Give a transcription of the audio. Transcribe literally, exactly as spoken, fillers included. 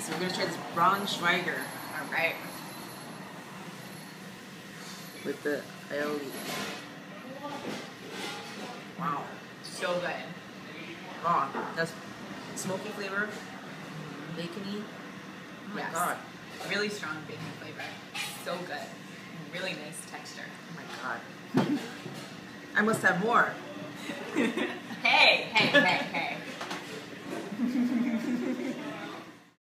So we're gonna try this Braunschweiger. All right. With the aioli. Wow. So good. Wow. That's smoky flavor. Bacony. Oh my Yes. god. Really strong bacon flavor. So good. Really nice texture. Oh my god. I must have more. Hey, hey, hey, hey.